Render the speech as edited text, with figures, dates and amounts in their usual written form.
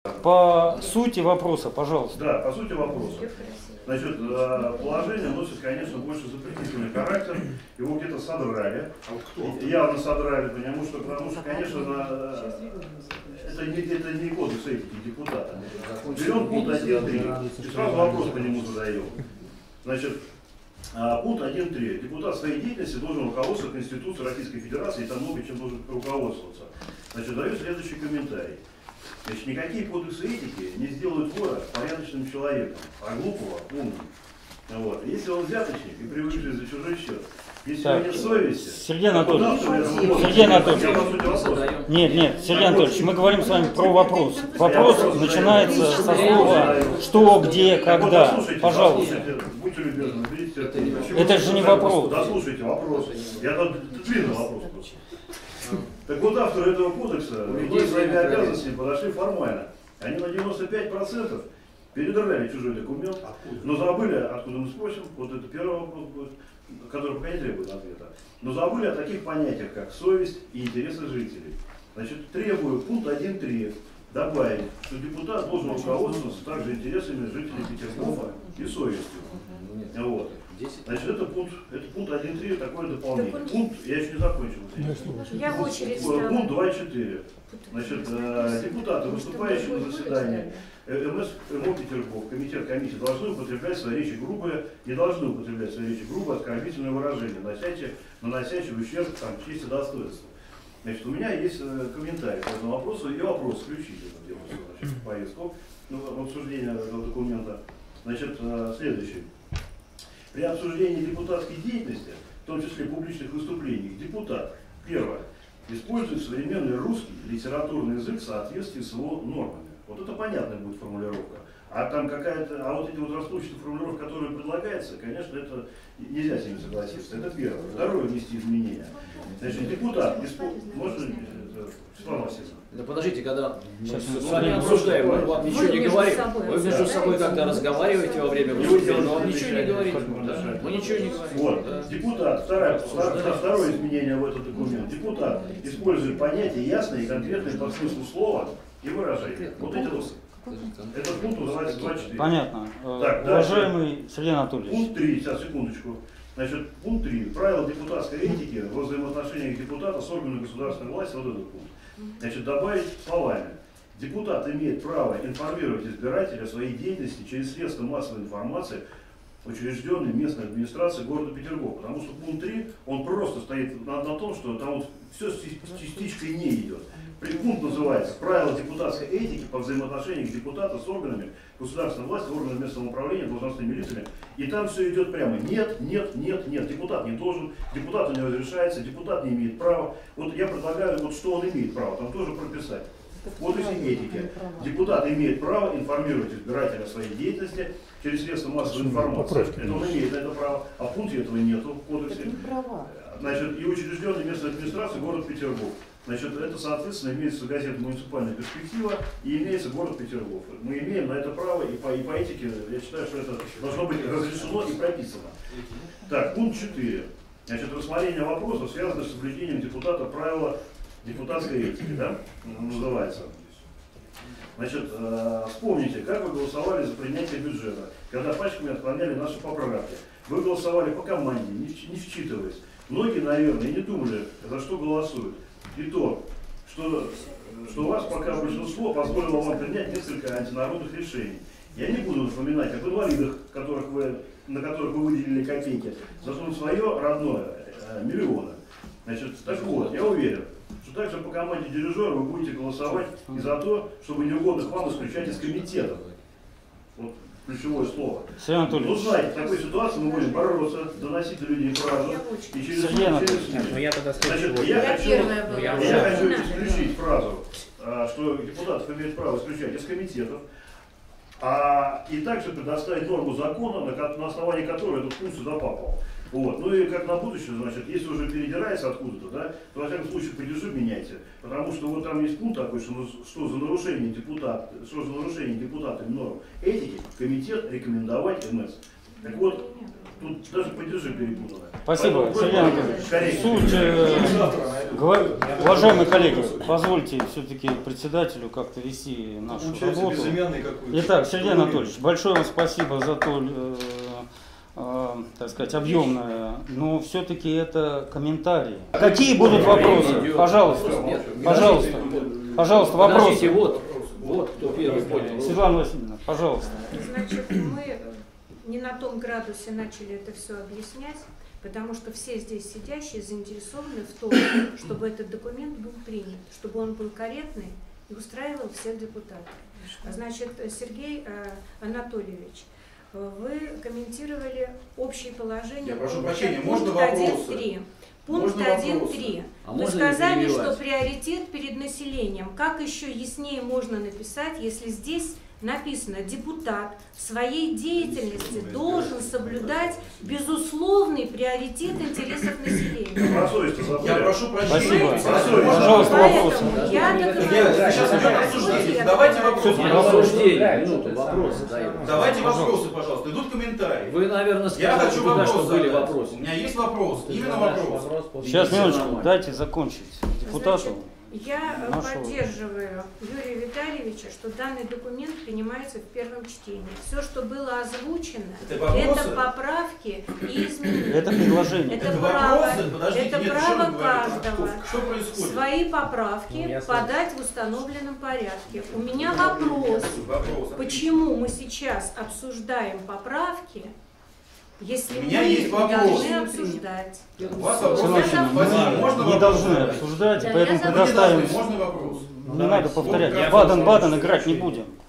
По сути вопроса, пожалуйста. Да, по сути вопроса. Значит, положение носит, конечно, больше запретительный характер. Его где-то содрали. А вот кто? Явно содрали, потому что, конечно, это не кодекс этики депутата. Берем пункт 1.3 и сразу вопрос по нему задаем. Значит, пункт 1.3. Депутат своей деятельности должен руководствоваться Конституцией Российской Федерации и там много чем должен руководствоваться. Значит, даю следующий комментарий. Значит, никакие кодексы этики не сделают вора порядочным человеком, а глупого умным. Вот. Если он взяточник и привыкший за чужой счет, если у него нет совести... Сергей Анатольевич, нет, Сергей Анатольевич, мы говорим с вами про вопрос. Вопрос начинается со слова «что», «где», «когда». Пожалуйста. Будьте любезны, видите, это же не вопрос. Дослушайте вопрос. Это длинный вопрос. Так вот, авторы этого кодекса своими обязанностями подошли формально. Они на 95% передрали чужой документ, но забыли, откуда мы спросим, вот это первый вопрос будет, который пока не требует ответа, но забыли о таких понятиях, как совесть и интересы жителей. Значит, требую пункт 1.3 добавить, что депутат должен руководствоваться также интересами жителей Петергофа и совестью. Вот. Значит, это пункт 1.3, такое дополнение. Пункт, я еще не закончил. Я в очередь пункт 2.4. Значит, депутаты, выступающие на заседании МО Петергоф, комитет комиссии, должны употреблять свои речи грубые, не должны употреблять свои речи грубые, оскорбительные выражения, наносящие ущерб чести и достоинству. Значит, у меня есть комментарий по этому вопросу и вопрос включительно в повестку обсуждения этого документа. Значит, следующий. При обсуждении депутатской деятельности, в том числе публичных выступлений, депутат, первое, использует современный русский литературный язык в соответствии с его нормами. Вот это понятная будет формулировка. А там какая-то, вот эти вот расплывчатые формулировки, которые предлагаются, конечно, это нельзя с ними согласиться. Это первое. Второе, внести изменения. Значит, депутат, можно, Светлана Васильевна? Да подождите, когда мы с вами обсуждаем, мы вам ничего не говорим. Вы между собой как-то разговариваете во время выступления, но вам ничего не говорите. Мы ничего не говорим. Вот. Депутат, второе изменение в этот документ. Депутат использует понятие ясное и конкретное по смыслу слова и выражения. Вот эти вот. Этот пункт называется 2.4. Понятно. Так, уважаемый Сергей Анатольевич. Пункт 3, сейчас, секундочку. Значит, пункт 3. Правила депутатской этики во взаимоотношениях депутата с органами государственной власти. Вот этот пункт. Значит, добавить словами. Депутат имеет право информировать избирателя о своей деятельности через средства массовой информации, учрежденные местной администрацией города Петергофа. Потому что пункт 3, он просто стоит на том, что там вот все с частичкой не идет. Пункт называется «Правила депутатской этики по взаимоотношениям депутата с органами государственной власти, органами местного управления, должностными лицами». И там все идет прямо. Нет, нет, нет, нет. Депутат не должен, депутату не разрешается, депутат не имеет права. Вот я предлагаю, вот что он имеет право, там тоже прописать. Вот из этики. Депутат имеет право информировать избирателя о своей деятельности через средства массовой информации. Это он имеет на это право. А в пункте этого нету в кодексе. Значит, и учрежденной местной администрации город Петергоф. Значит, это, соответственно, имеется газета «Муниципальная перспектива» и имеется город Петергоф. Мы имеем на это право, и по этике, я считаю, что это должно быть разрешено и прописано. Так, пункт 4. Значит, рассмотрение вопросов, связанных с соблюдением депутата правила депутатской этики, да, называется. Значит, вспомните, как вы голосовали за принятие бюджета, когда пачками отклоняли наши поправки. Вы голосовали по команде, не вчитываясь. Многие, наверное, и не думали, за что голосуют. И то, что у вас пока большинство позволило вам принять несколько антинародных решений. Я не буду напоминать об инвалидах, на которых вы выделили копейки, зато свое родное миллионы. Значит, так вот, я уверен, что также по команде дирижера вы будете голосовать и за то, чтобы неугодных вам исключать из комитета. Вот ключевое слово. Сергей Анатольевич. Ну, знаете, в такой ситуации мы будем бороться, доносить до людей фразу. И через Сергей Анатольевич. я хочу исключить фразу, что депутатов имеют право исключать из комитетов, и также предоставить норму закона, на основании которой этот пункт сюда попал. Вот. Ну и как на будущее, значит, если уже передирается откуда-то, да, то во всяком случае падежи меняйте. Потому что вот там есть пункт такой, что за нарушение депутатами норм этики комитет рекомендовать МС. Так вот, Тут даже падежи перепутаны. Спасибо, Сергей Анатольевич. Корректно. Суть, уважаемые коллеги, позвольте все-таки председателю как-то вести нашу работу. Итак, Сергей Анатольевич, большое вам спасибо за то, так сказать, объемное, но все-таки это комментарии. Какие будут вопросы? Пожалуйста, пожалуйста, пожалуйста, вопросы. Вот кто первый понял. Светлана Васильевна, пожалуйста. Значит, мы не на том градусе начали это все объяснять, потому что все здесь сидящие заинтересованы в том, чтобы этот документ был принят, чтобы он был корректный и устраивал всех депутатов. Значит, Сергей Анатольевич, вы комментировали общее положение. Я прошу прощения, можно пункт вопросы? 1.3. Пункт 1.3. Вы сказали, что приоритет перед населением. Как еще яснее можно написать, если здесь написано: депутат в своей деятельности должен соблюдать безусловный приоритет интересов населения. Я прошу прощения. Спасибо. Пожалуйста, вопросы. Давайте вопросы. Вопросы, Давайте вопросы, пожалуйста. Идут комментарии. Вы, наверное, Я сказали, хочу что вопрос были задать. вопросы. У меня есть вопрос. Именно вопрос. Сейчас, минуточку, дайте закончить депутату. Я Нашего. поддерживаю Юрия Витальевича, что данный документ принимается в первом чтении. Все, что было озвучено, это поправки и изменения. Это предложение. Это право, вопросы? Подождите, это нет, право что вы говорите? каждого Что происходит? свои поправки подать в установленном порядке. У меня вопрос, почему мы сейчас обсуждаем поправки, если У мы меня есть их вопрос. должны обсуждать? У вас вопрос? Сыночкина, Можно мы не вопрос должны задать? обсуждать, Да, поэтому я предоставим. Можно вопрос? Не надо повторять. Баден-баден играть не будем.